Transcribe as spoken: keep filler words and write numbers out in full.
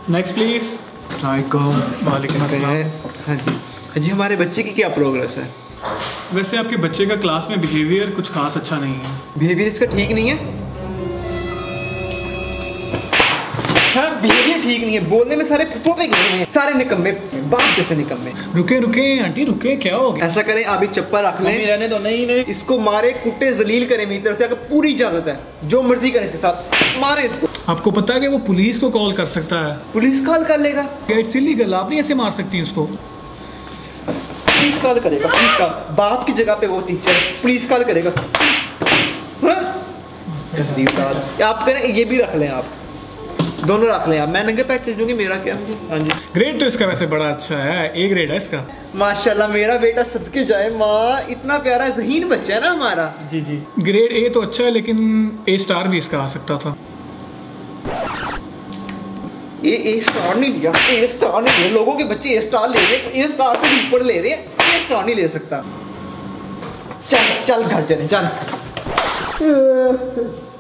Next please. वालेकुम अस्सलाम। हाँ जी हाँ जी, हमारे बच्चे की क्या प्रोग्रेस है? वैसे आपके बच्चे का क्लास में बिहेवियर कुछ खास अच्छा नहीं है। बिहेवियर इसका ठीक नहीं है? अच्छा, बिहेवियर ठीक नहीं है, बोलने में सारे फुफ्फो पे गए हैं, सारे निकम्मे, बाप जैसे निकम्मे। रुके रुके आंटी रुके, क्या हो गया? ऐसा करें, अभी चप्पल रख लें, रहने दो। नहीं नहीं, इसको मारे कुटे जलील करें मेरी तरफ से, अगर पूरी इजाजत है, जो मर्जी करें इसके साथ, मारे इसको। आपको पता है कि वो पुलिस को कॉल कर सकता है। पुलिस कॉल कर लेगा? इट्स इलीगल, आप नहीं ऐसे मार सकती उसको। पुलिस कॉल करेगा? Police call? बाप की जगह पे वो टीचर पुलिस कॉल करेगा? गंदी बात। आप करें, ये भी रख लें, आप दोनों रख लें, आप। मैं नंगे पैर चल जूंगी, मेरा क्या। हाँ जी। ग्रेड तो इसका वैसे बड़ा अच्छा है, ए ग्रेड है इसका। माशाल्लाह, मेरा बेटा सदके जाए माँ, इतना प्यारा ज़हीन बच्चा है ना हमारा। जी जी। ग्रेड ए तो अच्छा है, लेकिन ए स्टार भी इसका आ सकता था। ए ए स्टार नहीं लिया, ए स्टार नहीं लिया। लोगों के बच्चे ए स्टार ले रहे हैं, ए स्टार से भी ऊपर ले रहे हैं, ए स्टार नहीं ले सकता। चल चल घर चले, चल।